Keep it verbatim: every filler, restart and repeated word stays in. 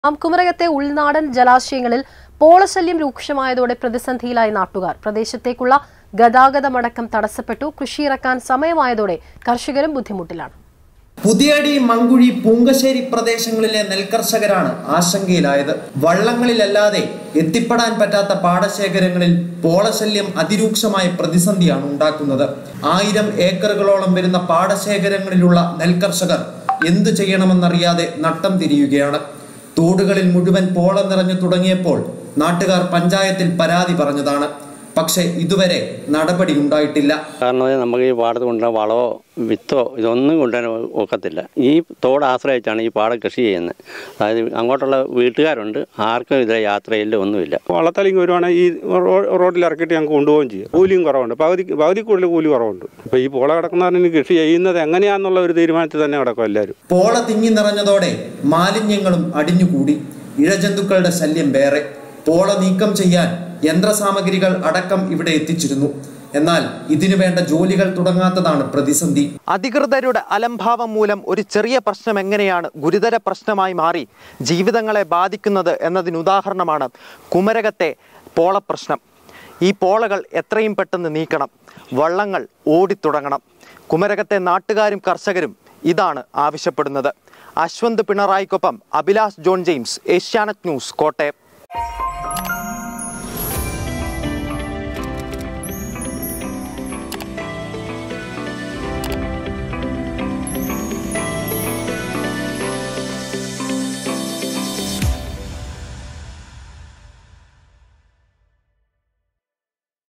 കുമരകത്തെ ഉൾനാടൻ ജലാശയങ്ങളിൽ പോളശല്യം രൂക്ഷമായതോടെ പ്രതിസന്ധിയിലായി നാട്ടുകാർ. പ്രദേശത്തേക്കുള്ള ഗതാഗതമടക്കം തടസ്സപ്പെട്ടു. കൃഷിയിറക്കാൻ സമയമായതോടെ കർഷകരും ബുദ്ധിമുട്ടിലാണ്. പുതിയടി, മങ്കുഴി, പൂങ്കശ്ശേരി പ്രദേശങ്ങളിലെ നെൽകർഷകരാണ് ആശങ്കയിലായത്. വള്ളങ്ങളിലല്ലാതെ എത്തിപ്പെടാൻ പറ്റാത്ത പാടശേഖരങ്ങളിൽ പോളശല്യം അതിരൂക്ഷമായ പ്രതിസന്ധിയാണ് ഉണ്ടാക്കുന്നത്. ആയിരം ഏക്കറുകളോളം വരുന്ന പാടശേഖരങ്ങളിലുള്ള നെൽകർഷകർ എന്തു ചെയ്യണമെന്നറിയാതെ നട്ടം തിരിയുകയാണ്. തോടുകളിൽ മുഴുവൻ പോള നിറഞ്ഞു തുടങ്ങിയപ്പോൾ നാട്ടുകാർ പഞ്ചായത്തിൽ പരാതി പറഞ്ഞതാണ്. പക്ഷേ ഇതുവരെ നടപടി ഉണ്ടായിട്ടില്ല. കാരണം നമുക്ക് ഈ പാടത്ത് കൊണ്ടുവരാൻ വളമോ വിത്തോ ഇതൊന്നും കൊണ്ടുവരാൻ ഒക്കത്തില്ല. ഈ തോട് ആശ്രയിച്ചാണ് ഈ പാടം കൃഷി ചെയ്യുന്നത്. അതായത് അങ്ങോട്ടുള്ള വീട്ടുകാരുണ്ട്, ആർക്കും ഇതിലെ യാത്രയില്ല, ഒന്നുമില്ല. വള്ളത്തലിങ്ങ് വരുവാണെങ്കിൽ ഈ റോഡിൽ ഇറക്കിയിട്ട് ഞങ്ങൾക്ക് കൊണ്ടുപോവുകയും ചെയ്യും. കൂലിയും കുറവുണ്ട്, പകുതി പകുതി കൂടുതൽ കൂലി കുറവുണ്ട്. ഇപ്പോൾ ഈ പോള കിടക്കുന്നതിന് കൃഷി ചെയ്യുന്നത് എങ്ങനെയാണെന്നുള്ള ഒരു തീരുമാനത്തിൽ തന്നെ കിടക്കും എല്ലാവരും. പോള തിങ്ങി നിറഞ്ഞതോടെ മാലിന്യങ്ങളും അടിഞ്ഞുകൂടി. ഇഴജന്തുക്കളുടെ ശല്യം വേറെ. പോള നീക്കം ചെയ്യാൻ യന്ത്രസാമഗ്രികൾ അടക്കം ഇവിടെ എത്തിച്ചിരുന്നു. എന്നാൽ ഇതിനു വേണ്ട ജോലികൾ തുടങ്ങാത്തതാണ് പ്രതിസന്ധി. അധികൃതരുടെ അലംഭാവം മൂലം ഒരു ചെറിയ പ്രശ്നം എങ്ങനെയാണ് ഗുരുതര പ്രശ്നമായി മാറി ജീവിതങ്ങളെ ബാധിക്കുന്നത് എന്നതിനുദാഹരണമാണ് കുമരകത്തെ പോള പ്രശ്നം. ഈ പോളകൾ എത്രയും പെട്ടെന്ന് നീക്കണം. വള്ളങ്ങൾ ഓടിത്തുടങ്ങണം. കുമരകത്തെ നാട്ടുകാരും കർഷകരും ഇതാണ് ആവശ്യപ്പെടുന്നത്. അശ്വന്ത് പിണറായിക്കൊപ്പം അഭിലാഷ് ജോൺ ജെയിംസ്, ഏഷ്യാനെറ്റ് ന്യൂസ്, കോട്ടയം.